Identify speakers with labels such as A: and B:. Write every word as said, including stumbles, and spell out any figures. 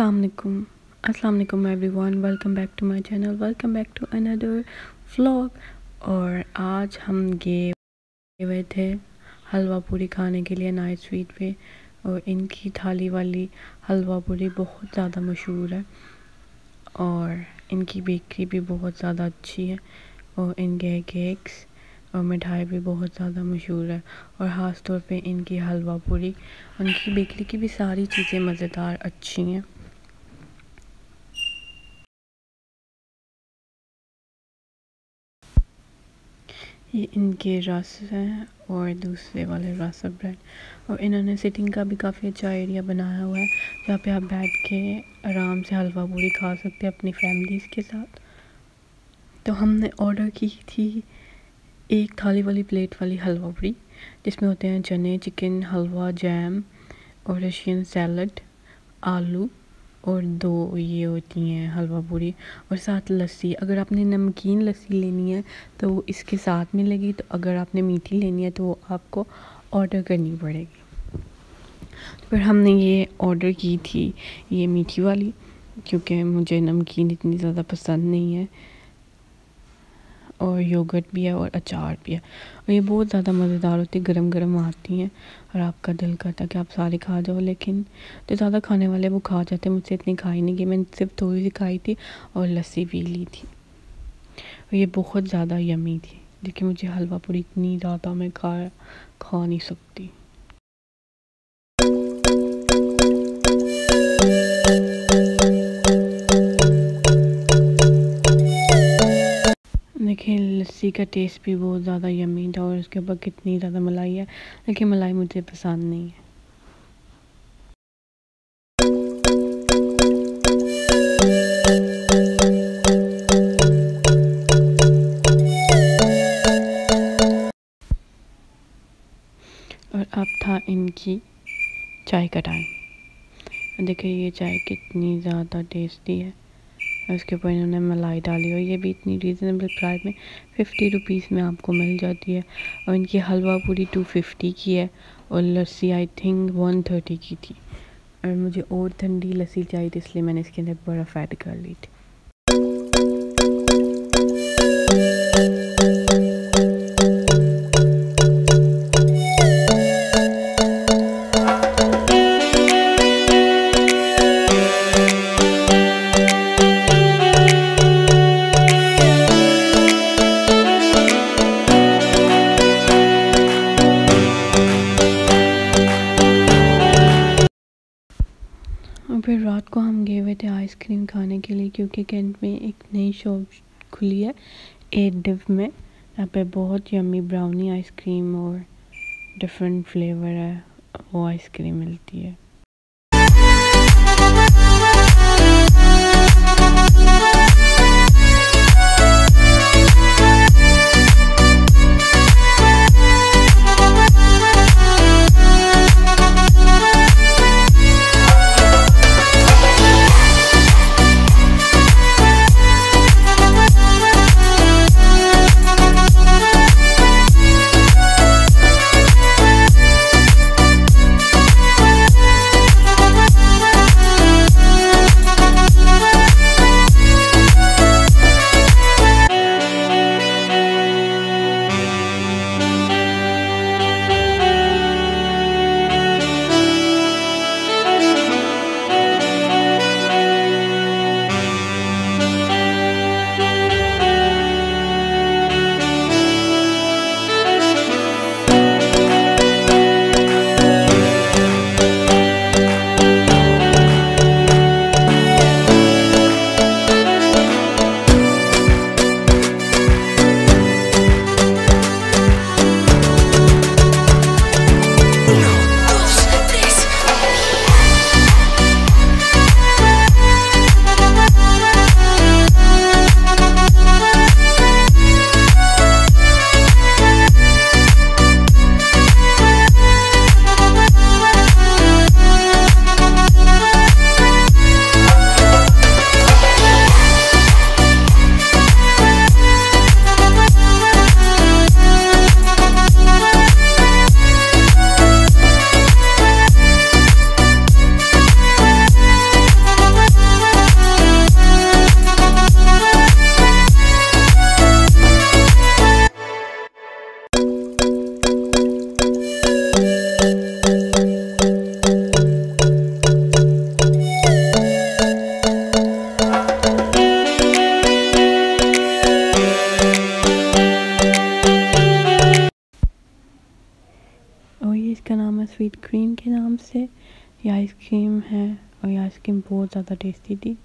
A: अस्सलाम वालेकुम अस्सलाम वालेकुम everyone, welcome back to my channel, welcome back to another vlog. और आज हम गए हुए थे हलवा पूरी खाने के लिए नाइट स्वीट पे। और इनकी थाली वाली हलवा पूरी बहुत ज़्यादा मशहूर है और इनकी बेकरी भी बहुत ज़्यादा अच्छी है और इनके केक्स और मिठाई भी बहुत ज़्यादा मशहूर है। और ख़ास तौर पे इनकी हलवा पूरी, उनकी बेकरी की भी सारी चीज़ें मज़ेदार अच्छी हैं। ये इनके रस हैं और दूसरे वाले रस ब्रेड। और इन्होंने सिटिंग का भी काफ़ी अच्छा एरिया बनाया हुआ है जहाँ पे आप बैठ के आराम से हलवा पूरी खा सकते हैं अपनी फैमिलीज़ के साथ। तो हमने ऑर्डर की थी एक थाली वाली प्लेट वाली हलवा पूरी, जिसमें होते हैं चने, चिकन, हलवा, जैम और रशियन सैलड, आलू और दो ये होती हैं हलवा पूरी और साथ लस्सी। अगर आपने नमकीन लस्सी लेनी है तो वो इसके साथ मिलेगी, तो अगर आपने मीठी लेनी है तो वो आपको ऑर्डर करनी पड़ेगी। तो फिर हमने ये ऑर्डर की थी ये मीठी वाली, क्योंकि मुझे नमकीन इतनी ज़्यादा पसंद नहीं है। और योगर्ट भी है और अचार भी है और ये बहुत ज़्यादा मज़ेदार होती है, गरम गरम आती हैं और आपका दिल करता कि आप सारे खा जाओ। लेकिन जो ज़्यादा खाने वाले वो खा जाते, मुझसे इतनी खाई नहीं गई, मैंने सिर्फ थोड़ी सी खाई थी और लस्सी पी ली थी। और ये बहुत ज़्यादा यमी थी, लेकिन मुझे हलवा पूरी इतनी ज़्यादा मैं खा खा नहीं सकती। देखिए लस्सी का टेस्ट भी बहुत ज़्यादा यमी था और उसके ऊपर कितनी ज़्यादा मलाई है, लेकिन मलाई मुझे पसंद नहीं है। और अब था इनकी चाय का टाइम। देखिए ये चाय कितनी ज़्यादा टेस्टी है और उसके ऊपर इन्होंने मलाई डाली और ये भी इतनी रीज़नेबल प्राइस में फिफ्टी रुपीज़ में आपको मिल जाती है। और इनकी हलवा पूरी टू फिफ्टी की है और लस्सी आई थिंक वन थर्टी की थी। और मुझे और ठंडी लस्सी चाहिए थी, इसलिए मैंने इसके अंदर बर्फ़ ऐड कर ली थी। और फिर रात को हम गए हुए थे आइसक्रीम खाने के लिए, क्योंकि कैंट में एक नई शॉप खुली है एट डिव में। यहाँ पे बहुत यम्मी ब्राउनी आइसक्रीम और डिफरेंट फ्लेवर है वो आइसक्रीम मिलती है। स्वीट क्रीम के नाम से। ये आइसक्रीम है और ये आइसक्रीम बहुत ज़्यादा टेस्टी थी।